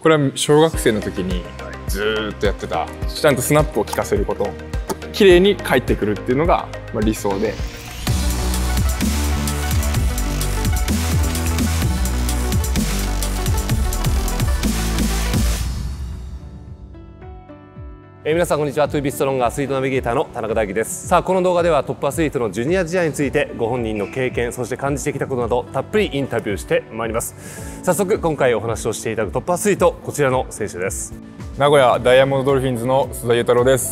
これは小学生の時にずーっとやってた、ちゃんとスナップを効かせること、綺麗に返ってくるっていうのが理想で。 皆さんこんにちは。トゥービーストロングアスリートナビゲーターの田中大輝です。さあ、この動画ではトップアスリートのジュニア時代についてご本人の経験、そして感じてきたことなどたっぷりインタビューしてまいります。早速今回お話をしていただくトップアスリート、こちらの選手です。 名古屋ダイヤモンドドルフィンズの須田裕太郎です。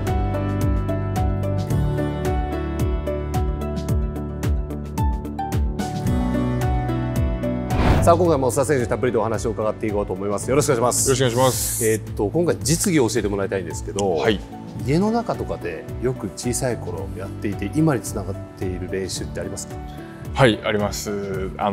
さあ、今回も須田選手にたっぷりとお話を伺っていこうと思います。よろしくお願いします。 よろしくお願いします。 今回実技を教えてもらいたいんですけど、 はい、 家の中とかでよく小さい頃やっていて今につながっている練習ってありますか？ はい、あります。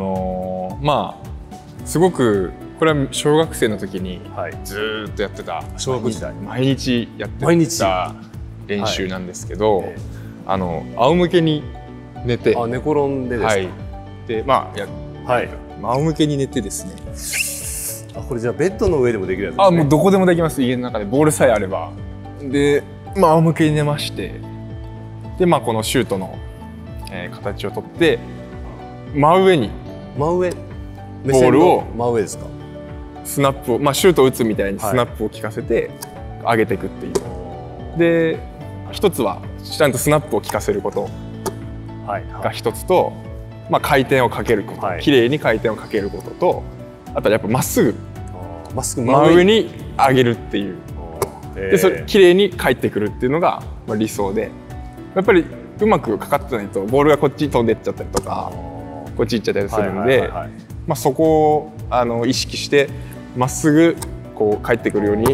すごくこれは小学生の時にずーっとやってた、 小学時代毎日やってた練習なんですけど、仰向けに寝て、 寝転んでですか？はい、 で仰向けに寝てですね。 これじゃあベッドの上でもできるやつですね。 もうどこでもできます。家の中でボールさえあれば。で、仰向けに寝まして、でこのシュートの、形をとって真上にボールを真上ですか？ スナップを、シュートを打つみたいにスナップを効かせて上げていくっていう。で、一つはちゃんとスナップを効かせることが一つと、回転をかけること、綺麗に回転をかけることと、あとはやっぱまっすぐ真上に上げるっていう。で、それ綺麗に返ってくるっていうのが理想で、やっぱりうまくかかってないとボールがこっち飛んでっちゃったりとか、こっち行っちゃったりするんで、そこを意識してまっすぐこう返ってくるように。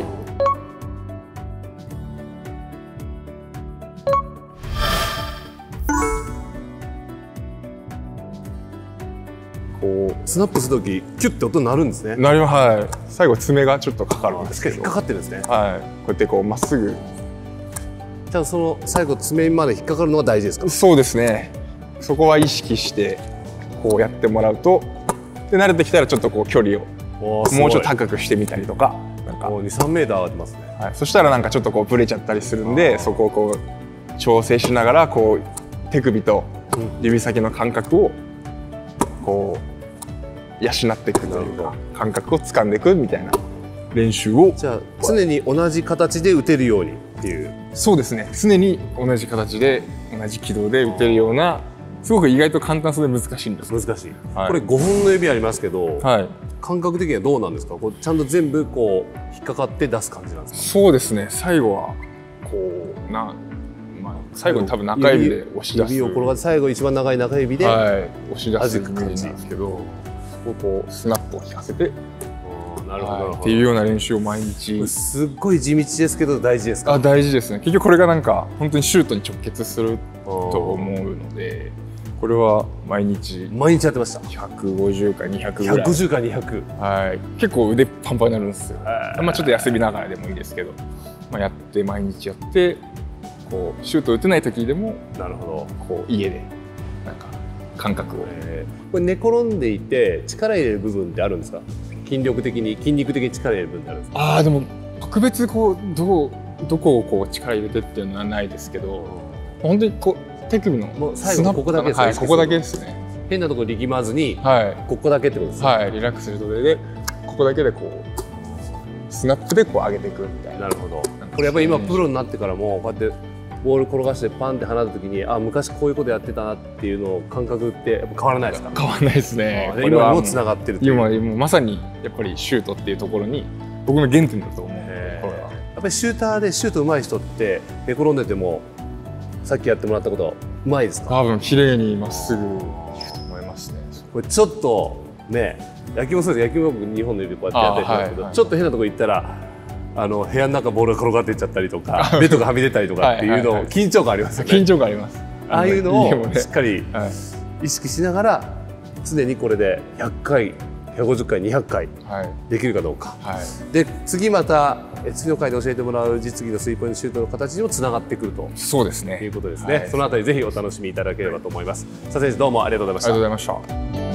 スナップするときキュッて音鳴るんですね。 なります。はい。最後爪がちょっとかかるんですけど。 引っかかってるんですね。 はい。こうやってこうまっすぐ。 じゃあその最後爪まで引っかかるのが大事ですか？ そうですね。そこは意識してこうやってもらうと、で慣れてきたらちょっとこう距離をもうちょっと高くしてみたりとか、 2、3メーター上がってますね。 はい。そしたらなんかちょっとこうブレちゃったりするんで、そこをこう調整しながらこう手首と指先の感覚をこう養っていくというか、感覚を掴んでいくみたいな練習を。 じゃあ常に同じ形で打てるようにっていう。 そうですね。常に同じ形で同じ軌道で打てるような、すごく意外と簡単そうで難しいんです。 難しい。これ5本の指ありますけど、感覚的にはどうなんですか？こうちゃんと全部こう引っかかって出す感じなんですか？ そうですね。最後はこう最後に多分中指で押し出す。 指を転がして最後一番長い中指で押し出すイメージなんですけど、こうスナップを効かせて、 なるほどっていうような練習を毎日。 すっごい地道ですけど大事ですか？ 大事ですね。結局これがなんか本当にシュートに直結すると思うので、これは毎日やってました。 150か200ぐらい。 150か200。 はい。結構腕パンパンになるんですよ。ちょっと休みながらでもいいですけど、やって毎日やって、こうシュート打てない時でも、こう家でなんか感覚を。 これ寝転んでいて力入れる部分ってあるんですか？筋肉的に力入れる部分ってあるんですか？ でも特別こうどこをこう力入れてっていうのはないですけど、本当にこう手首の最後ここだけです。 はい、ここだけですね。 変なところ力まずに、ここだけってことですね。 はい、リラックスするとでここだけでこうスナップでこう上げていくみたいな。 なるほど。これやっぱり今プロになってからもこうやってボール転がしてパンって放った時に、昔こういうことやってたなっていうのを感覚ってやっぱ変わらないですか？ 変わらないですね。 今もつながってる。 今まさにやっぱりシュートっていうところに僕の原点だと思う。 やっぱりシューターでシュート上手い人って寝転んでてもさっきやってもらったこと上手いですか？ 多分綺麗にまっすぐいくと思いますね。 これちょっとね、野球もそうです。野球も僕2本の指こうやってやってるんですけど、ちょっと変なとこ行ったら部屋の中ボールが転がっていっちゃったりとかベッドがはみ出たりとかっていうの緊張感ありますよね。 緊張感あります。 ああいうのをしっかり意識しながら常にこれで100回150回200回できるかどうか、で次また次の回で教えてもらう実技のスリーポイントシュートの形にもつながってくると。 そうですね。 いうことですね。そのあたりぜひお楽しみいただければと思います。佐々木選手どうもありがとうございました。 ありがとうございました。